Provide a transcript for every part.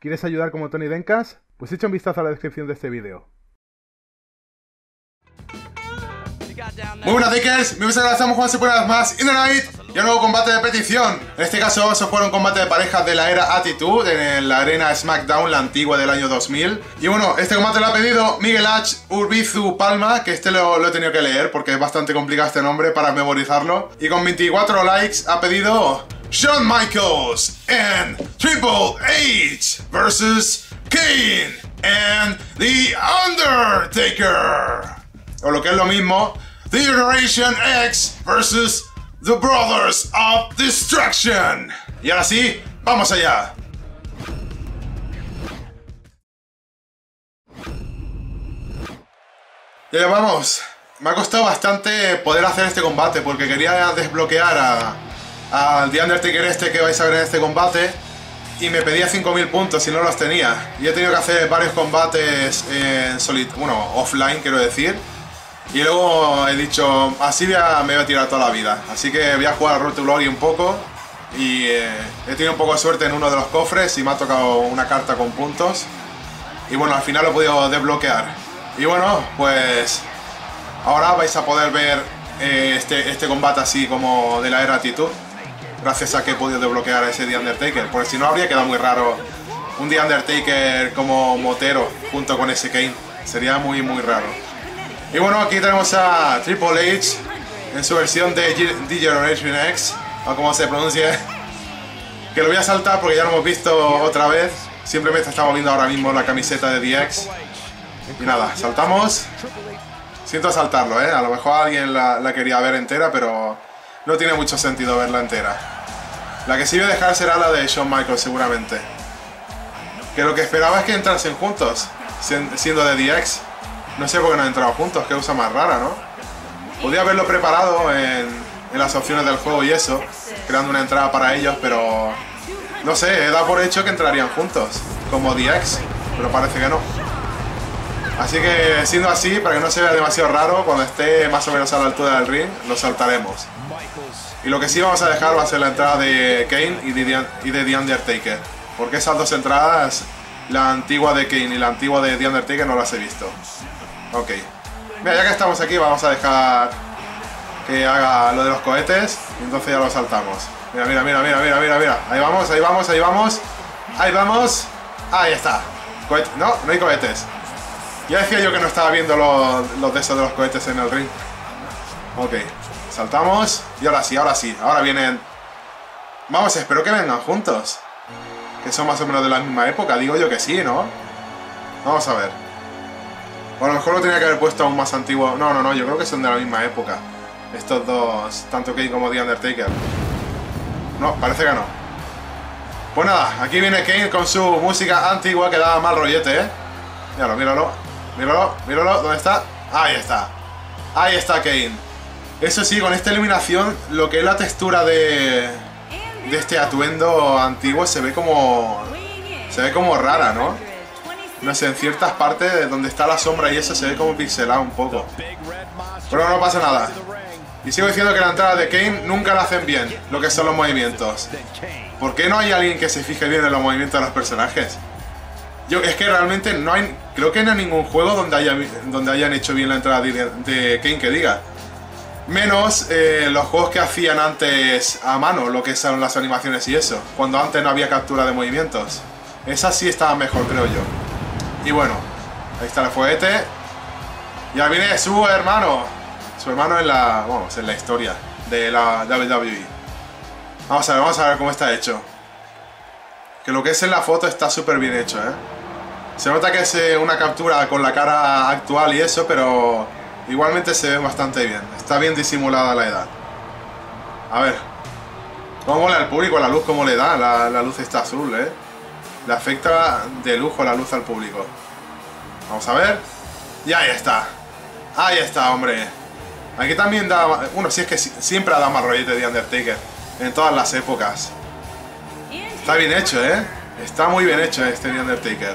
¿Quieres ayudar como Tony Dencas? Pues echa un vistazo a la descripción de este vídeo. Muy buenas Dakers, mi nombre es estamos jugando una vez más In The Night y un nuevo combate de petición. En este caso vamos a jugar un combate de parejas de la era Attitude en la arena SmackDown, la antigua del año 2000. Y bueno, este combate lo ha pedido Miguel H. Urbizu Palma, que este lo he tenido que leer porque es bastante complicado este nombre para memorizarlo. Y con 24 likes ha pedido Shawn Michaels and Triple H versus Kane and The Undertaker. O lo que es lo mismo, The Generation X versus The Brothers of Destruction. Y ahora sí, vamos allá. Y allá vamos. Me ha costado bastante poder hacer este combate porque quería desbloquear al The Undertaker este que vais a ver en este combate. Y me pedía 5000 puntos y no los tenía. Y he tenido que hacer varios combates en offline, quiero decir. Y luego he dicho, así me voy a tirar toda la vida. Así que voy a jugar a Road to Glory un poco. Y he tenido un poco de suerte en uno de los cofres y me ha tocado una carta con puntos. Y bueno, al final lo he podido desbloquear. Y bueno, pues ahora vais a poder ver este combate así como de la era Attitude. Gracias a que he podido desbloquear a ese The Undertaker. Porque si no habría quedado muy raro un The Undertaker como motero junto con ese Kane. Sería muy raro. Y bueno, aquí tenemos a Triple H en su versión de The Generation X, o como se pronuncie, que lo voy a saltar porque ya lo hemos visto otra vez. Simplemente estamos viendo ahora mismo la camiseta de DX. Y nada, saltamos. Siento saltarlo, a lo mejor alguien la quería ver entera, pero no tiene mucho sentido verla entera. La que sí voy a dejar será la de Shawn Michaels seguramente. Que lo que esperaba es que entrasen juntos, siendo de DX. No sé por qué no han entrado juntos, qué cosa más rara, ¿no? Podría haberlo preparado en las opciones del juego y eso, creando una entrada para ellos, pero no sé, he dado por hecho que entrarían juntos, como DX, pero parece que no. Así que, siendo así, para que no se vea demasiado raro, cuando esté más o menos a la altura del ring, lo saltaremos. Y lo que sí vamos a dejar va a ser la entrada de Kane y de The Undertaker, porque esas dos entradas, la antigua de Kane y la antigua de The Undertaker, no las he visto. Ok. Mira, ya que estamos aquí vamos a dejar que haga lo de los cohetes y entonces ya lo saltamos. Mira. Ahí vamos. Ahí vamos. Ahí está. No hay cohetes. Ya decía yo que no estaba viendo los de esos de los cohetes en el ring. Ok. Saltamos. Y ahora sí. Ahora vienen. Vamos, espero que vengan juntos. Que son más o menos de la misma época. Digo yo que sí, ¿no? Vamos a ver. O a lo mejor lo tenía que haber puesto aún más antiguo. No, yo creo que son de la misma época. Estos dos, tanto Kane como The Undertaker. No, parece que no. Pues nada, aquí viene Kane con su música antigua que da mal rollete, Míralo. ¿Dónde está? Ahí está Kane. Eso sí, con esta iluminación, lo que es la textura de este atuendo antiguo se ve como rara, ¿no? No sé, en ciertas partes donde está la sombra y eso se ve como pixelado un poco. Pero no pasa nada. Y sigo diciendo que la entrada de Kane nunca la hacen bien, lo que son los movimientos. ¿Por qué no hay alguien que se fije bien en los movimientos de los personajes? Es que realmente no hay... Creo que no hay ningún juego donde hayan hecho bien la entrada de Kane que diga. Menos los juegos que hacían antes a mano, lo que son las animaciones y eso. Cuando antes no había captura de movimientos. Esas sí estaban mejor, creo yo. Y bueno, ahí está el fuete. Y ahora viene su hermano. Su hermano en la historia de la WWE. Vamos a ver cómo está hecho. Que lo que es en la foto está súper bien hecho, Se nota que es una captura con la cara actual y eso, pero igualmente se ve bastante bien. Está bien disimulada la edad. A ver. ¿Cómo mola el público? La luz, ¿cómo le da? La luz está azul, Le afecta de lujo la luz al público. Vamos a ver. Y ahí está. Ahí está, hombre. Aquí también da... Bueno, si es que siempre ha dado mal rollete de Undertaker. En todas las épocas. Está bien hecho, Está muy bien hecho este The Undertaker.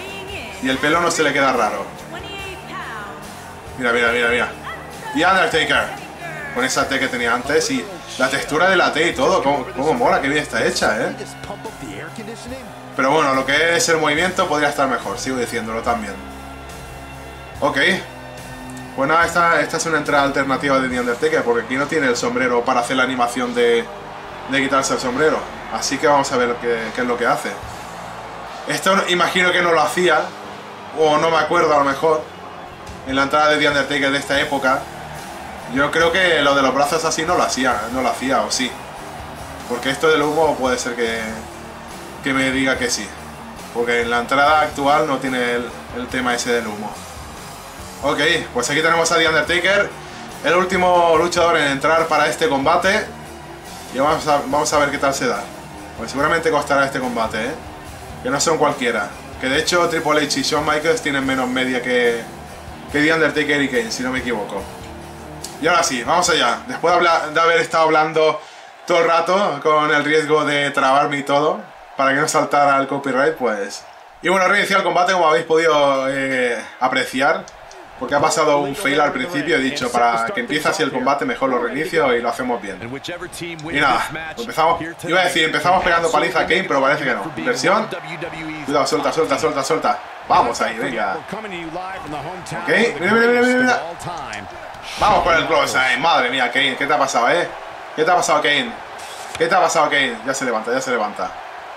Y el pelo no se le queda raro. Mira. The Undertaker. con esa T que tenía antes. Y la textura de la T y todo, cómo mola, qué bien está hecha, ¿eh? Pero bueno, lo que es el movimiento podría estar mejor, sigo diciéndolo también. Ok. Pues nada, esta es una entrada alternativa de The Undertaker, porque aquí no tiene el sombrero para hacer la animación de quitarse el sombrero. Así que vamos a ver qué es lo que hace. Esto imagino que no lo hacía, o no me acuerdo a lo mejor, en la entrada de The Undertaker de esta época. Yo creo que lo de los brazos así no lo hacía, o sí. Porque esto del humo puede ser que me diga que sí. Porque en la entrada actual no tiene el tema ese del humo. Ok, pues aquí tenemos a The Undertaker, el último luchador en entrar para este combate. Y vamos a ver qué tal se da. Pues seguramente costará este combate, ¿eh? Que no son cualquiera. Que de hecho Triple H y Shawn Michaels tienen menos media que The Undertaker y Kane, si no me equivoco. Y ahora sí, vamos allá. Después de haber estado hablando todo el rato, con el riesgo de trabarme y todo, para que no saltara el copyright, pues... Y bueno, reinicio el combate, como habéis podido apreciar. Porque ha pasado un fail al principio, he dicho, para que empiece así el combate mejor lo reinicio y lo hacemos bien. Y nada, empezamos, iba a decir, empezamos pegando paliza a Kane, pero parece que no. Inversión. Cuidado, suelta. Vamos ahí, venga. Ok, mira. Vamos con el close, madre mía, Kane, ¿qué te ha pasado, ¿Qué te ha pasado, Kane? Ya se levanta.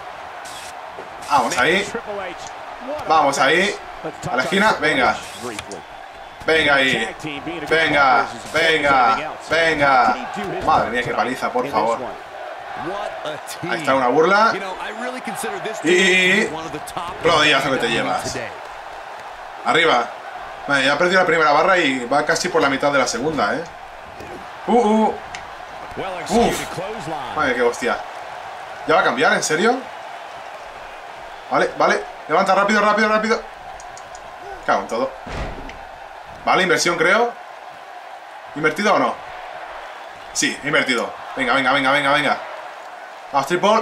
Vamos ahí. A la esquina, venga. Venga ahí. Venga. Madre mía, qué paliza, por favor. Ahí está una burla. Y... rodillazo que te llevas. Arriba. Vale, ya ha perdido la primera barra y va casi por la mitad de la segunda, Uf. Madre, qué hostia. ¿Ya va a cambiar? ¿En serio? Vale. Levanta rápido. Cago en todo. Vale, inversión creo. ¿Invertido o no? Sí, invertido. Venga. Vamos, triple.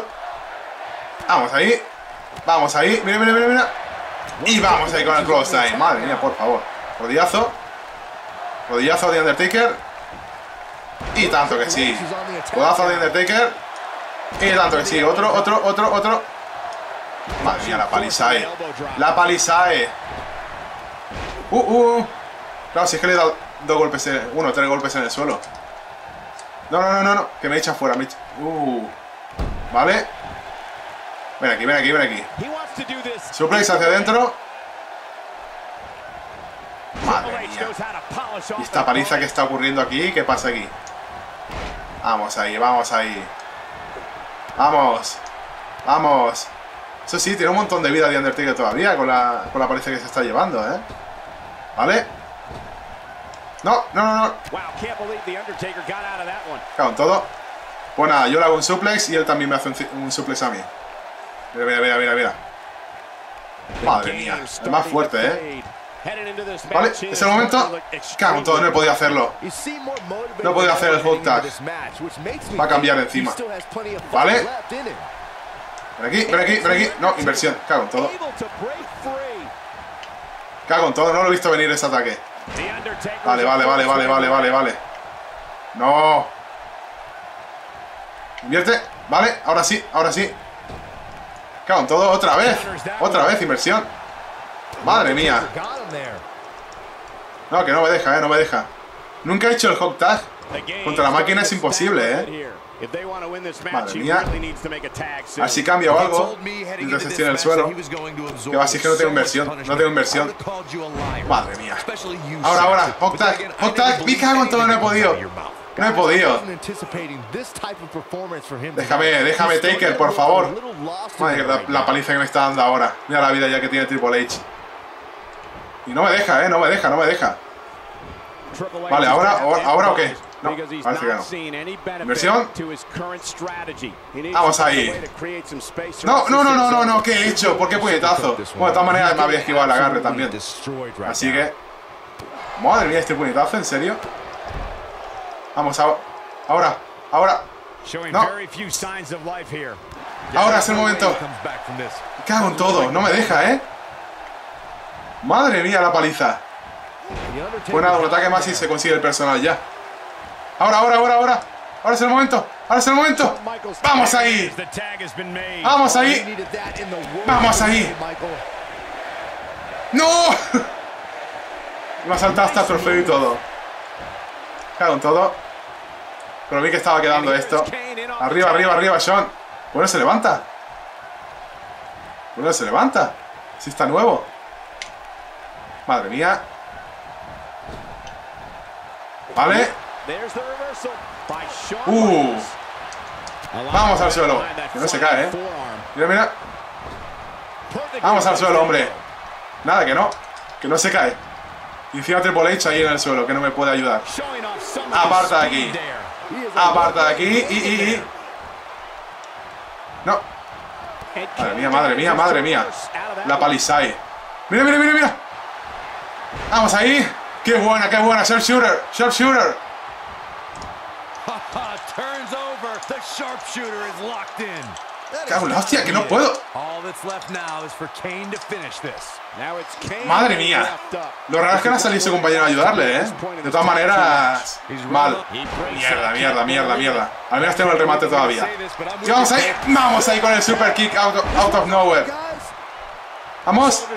Vamos ahí. Mira. Y vamos ahí con el close time. Madre mía, por favor. Rodillazo de Undertaker. Y tanto que sí. Codazo de Undertaker. Y tanto que sí. Otro. Madre mía, la palizae. Claro, si es que le he dado 3 golpes en el suelo. No. Que me echa fuera. Vale. Ven aquí. Suplex hacia adentro. Madre mía. ¿Y esta paliza que está ocurriendo aquí? ¿Qué pasa aquí? Vamos ahí. Vamos. Eso sí, tiene un montón de vida de Undertaker todavía con la paliza que se está llevando, ¿Vale? No. Cago en todo. Pues nada, yo le hago un suplex y él también me hace un suplex a mí. Mira. Madre mía, es más fuerte, Vale, es el momento. Cago en todo, no he podido hacerlo. No he podido hacer el hot tag. Va a cambiar encima. Vale. Ven aquí. No, inversión. Cago en todo. No lo he visto venir ese ataque. Vale. No. Invierte. Vale, ahora sí. Cago en todo, otra vez inversión. Madre mía. No, que no me deja, Nunca he hecho el hot tag. Contra la máquina es imposible, Madre mía. Así cambia o algo. Entonces tiene el suelo. Que va así que no tengo inversión. Madre mía. Ahora. Hot tag. Me cago en todo, no he podido. Déjame Taker, por favor. Madre, la paliza que me está dando ahora. Mira la vida ya que tiene Triple H. Y no me deja, no me deja. Vale, ¿ahora o qué? No, parece que no. Inversión. Vamos ahí. No, ¿qué he hecho? ¿Por qué puñetazo? Bueno, de todas maneras me había esquivado el agarre también. Así que... Madre mía, este puñetazo, ¿en serio? Vamos, ahora. No. Ahora es el momento. Me cago en todo, no me deja, Madre mía, la paliza. Pues nada, un ataque más y se consigue el personal ya. Ahora. Ahora es el momento. Ahora es el momento. ¡Vamos ahí! ¡Vamos ahí! ¡Vamos ahí! ¡No! Me ha saltado hasta el trofeo y todo. Cago en todo. Pero vi que estaba quedando esto. Arriba, Sean. Bueno, se levanta. Sí está nuevo. Madre mía. Vale. Vamos al suelo. Que no se cae, ¿eh? Mira. Vamos al suelo, hombre. Nada, que no se cae. Y encima Triple H ahí en el suelo, que no me puede ayudar. Aparta de aquí. Y... No. Madre mía. La palisade. Mira. Vamos ahí. Qué buena. Sharpshooter. Cago en la hostia, que no puedo. Madre mía. Lo raro es que no ha salido su compañero a ayudarle, ¿eh? De todas maneras, mal. Mierda. Al menos tengo el remate todavía. Y vamos ahí con el super kick out of nowhere. Vamos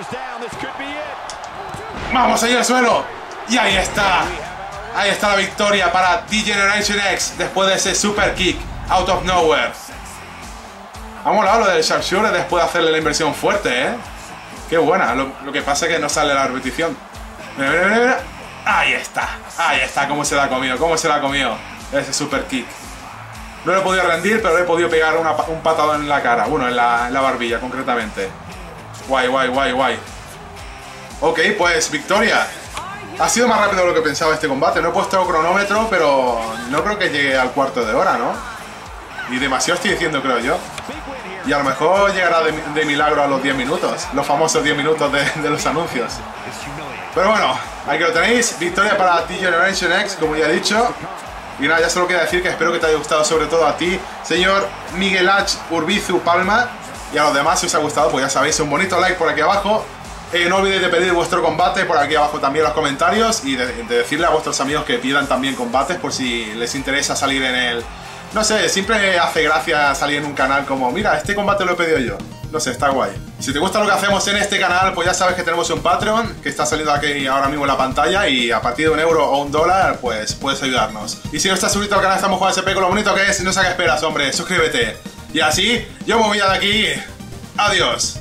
ahí al suelo. Y ahí está. Ahí está la victoria para D-Generation X después de ese super kick out of nowhere. Ha molado lo del Sharpshooter después de hacerle la inversión fuerte, ¿eh? Qué buena. Lo que pasa es que no sale la repetición. Mira. Ahí está. Cómo se la ha comido. Ese super kick. No le he podido rendir, pero le he podido pegar un patadón en la cara. Bueno, en la barbilla, concretamente. Guay. Ok, pues victoria. Ha sido más rápido de lo que pensaba este combate. No he puesto cronómetro, pero no creo que llegue al cuarto de hora, ¿no? Y demasiado estoy diciendo, creo yo. Y a lo mejor llegará de milagro a los 10 minutos. Los famosos 10 minutos de los anuncios. Pero bueno, ahí que lo tenéis. Victoria para D-Generation X, como ya he dicho. Y nada, ya solo queda decir que espero que te haya gustado, sobre todo a ti, señor Miguel H. Urbizu Palma. Y a los demás, si os ha gustado, pues ya sabéis, un bonito like por aquí abajo. No olvidéis de pedir vuestro combate por aquí abajo también en los comentarios. Y de decirle a vuestros amigos que pidan también combates por si les interesa salir en el... No sé, siempre hace gracia salir en un canal como, mira, este combate lo he pedido yo. No sé, está guay. Si te gusta lo que hacemos en este canal, pues ya sabes que tenemos un Patreon que está saliendo aquí ahora mismo en la pantalla y a partir de €1 o $1, pues puedes ayudarnos. Y si no estás suscrito al canal, estamos jugando SP con lo bonito que es, no sé qué esperas, hombre, suscríbete. Y así, yo me voy de aquí. Adiós.